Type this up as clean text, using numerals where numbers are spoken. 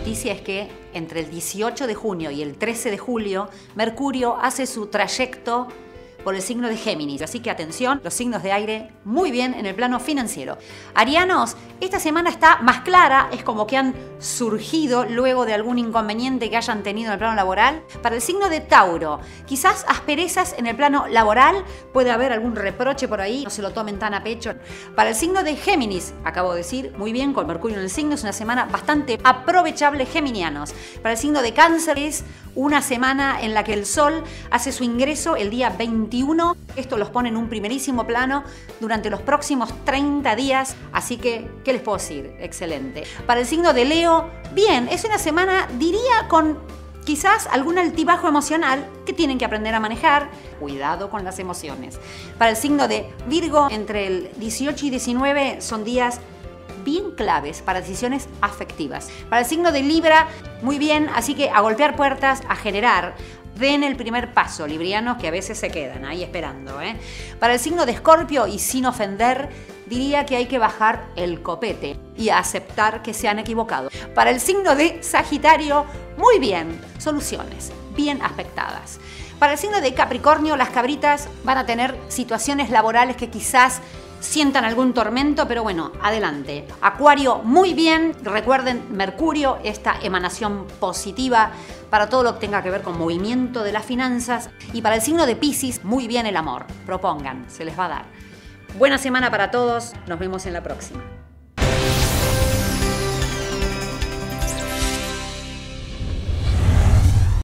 noticia es que entre el 18 de junio y el 13 de julio, Mercurio hace su trayecto por el signo de Géminis. Así que atención, los signos de aire muy bien en el plano financiero. Arianos, esta semana está más clara, es como que han surgido luego de algún inconveniente que hayan tenido en el plano laboral. Para el signo de Tauro, quizás asperezas en el plano laboral, puede haber algún reproche por ahí, no se lo tomen tan a pecho. Para el signo de Géminis, acabo de decir, muy bien, con Mercurio en el signo, es una semana bastante aprovechable, geminianos. Para el signo de Cáncer es una semana en la que el Sol hace su ingreso el día 21. Esto los pone en un primerísimo plano durante los próximos 30 días, así que, ¿qué les puedo decir? Excelente. Para el signo de Leo, bien, es una semana, diría, con quizás algún altibajo emocional que tienen que aprender a manejar. Cuidado con las emociones. Para el signo de Virgo, entre el 18 y 19 son días bien claves para decisiones afectivas. Para el signo de Libra, muy bien, así que a golpear puertas, a generar. Den el primer paso, librianos, que a veces se quedan ahí esperando. Para el signo de Escorpio, y sin ofender, diría que hay que bajar el copete y aceptar que se han equivocado. Para el signo de Sagitario, muy bien, soluciones bien aspectadas. Para el signo de Capricornio, las cabritas van a tener situaciones laborales que quizás sientan algún tormento, pero bueno, adelante. Acuario, muy bien. Recuerden, Mercurio, esta emanación positiva para todo lo que tenga que ver con movimiento de las finanzas. Y para el signo de Piscis, muy bien el amor. Propongan, se les va a dar. Buena semana para todos. Nos vemos en la próxima.